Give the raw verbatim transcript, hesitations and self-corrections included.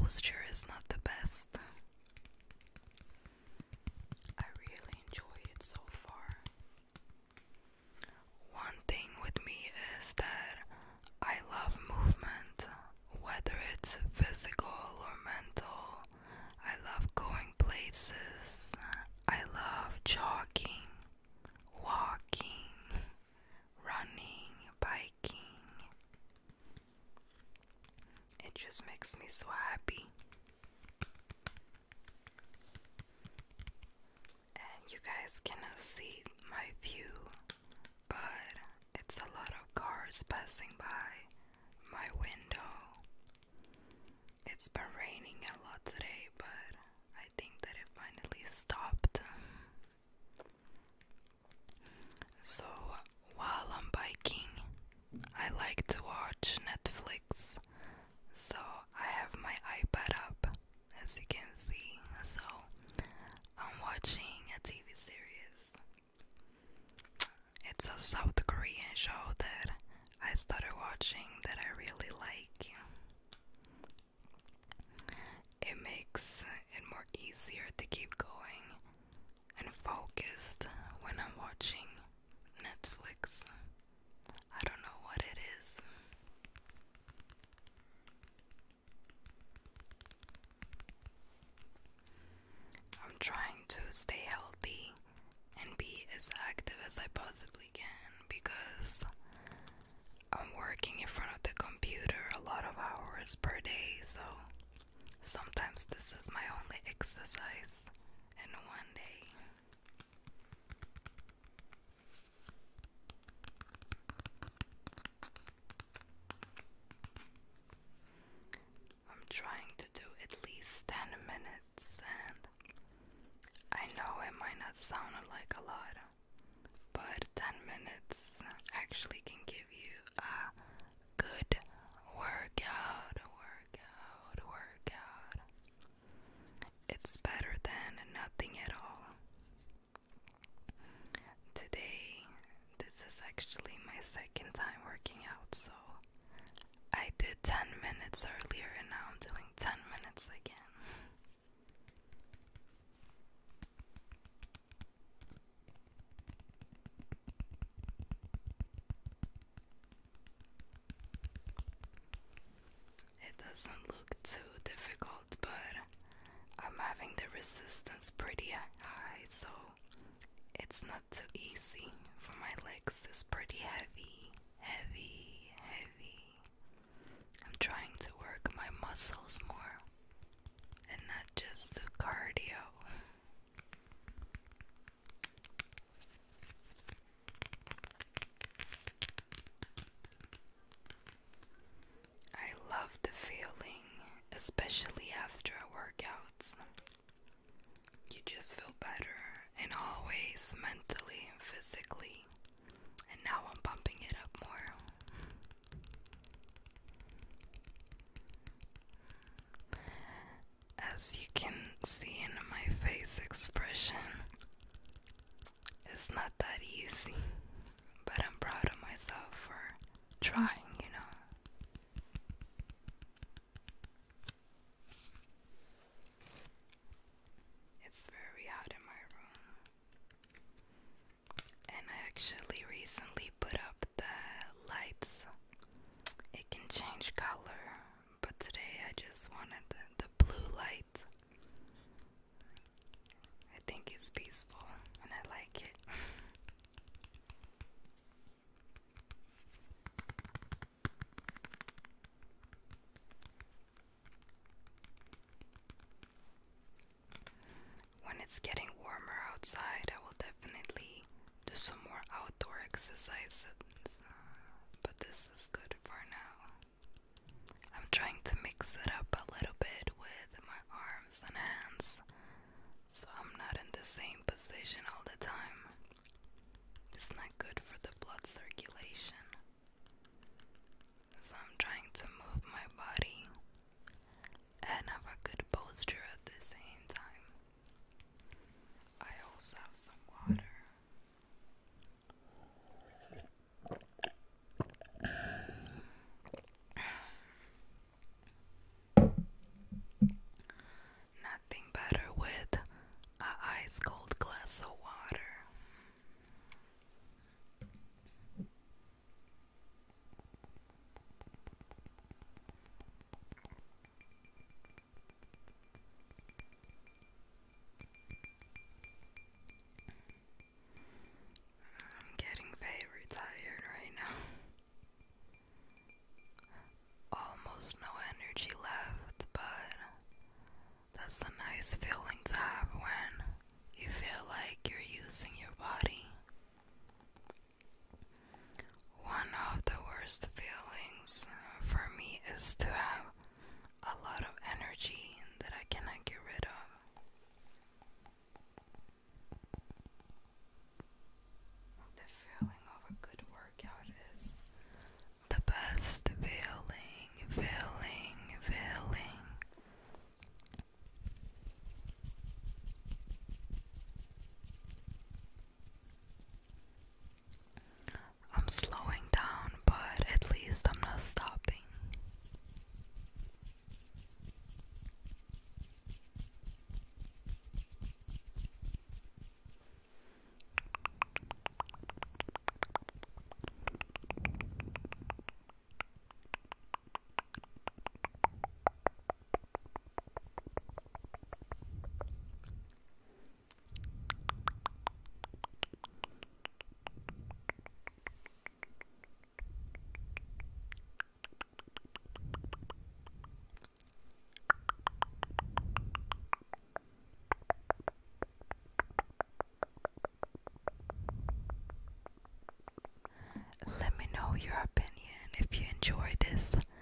posture is not the best. I really enjoy it so far. One thing with me is that I love movement, whether it's physical or mental. I love going places. I love jogging, walking, running, biking. It just makes me so happy. And you guys cannot see my view, but it's a lot of cars passing by my window. It's been raining a lot today, but I think that it finally stopped. So while I'm biking, I like to watch Netflix. So I have my iPad up, as you can see. So I'm watching a T V series. It's a South Korean show that I started watching that I really like. It makes it more easier to keep going and focused when I'm watching Netflix. I don't know what it is. I'm trying to stay healthy and be as active as I possibly can because I'm working in front of the computer a lot of hours per day, so sometimes this is my only exercise in one day. I'm trying to do at least ten minutes, and I know it might not sound like a lot, but ten minutes actually can give you a good workout, workout, workout. It's better than nothing at all. Today, this is actually my second time working out, so I did ten minutes earlier and now I'm doing ten minutes again. It doesn't look too difficult, but I'm having the resistance pretty high, so it's not too easy for my legs. It's pretty heavy, heavy, heavy. I'm trying to work my muscles more and not just do cardio. I love the feeling, especially after a workout. You just feel better in all ways, mentally and physically. And now I'm pumping it up more. As you can see in my face expression, it's not that easy, but I'm proud of myself for trying, you know. It's very hot in my room, and I actually recently put up the lights. It can change color, but today I just wanted the, the blue light. I think it's peaceful and I like it. When it's getting warmer outside, I will definitely do some more outdoor exercises, but this is good for now. I'm trying to mix it up a little bit with my arms and hands, so I'm not in the same position all the time. It's not good for the blood circulation. So I'm trying to move my body and have a good posture at the same time. I also have some water. glass of water. I'm getting very tired right now. Almost no energy left, but that's a nice feeling to have when you feel like you're using your body. One of the worst feelings for me is to have a lot of energy that I cannot get rid of. The feeling of a good workout is the best feeling, feeling, feeling. I'm slowing down, but at least I'm not stopping. Let me know your opinion if you enjoyed this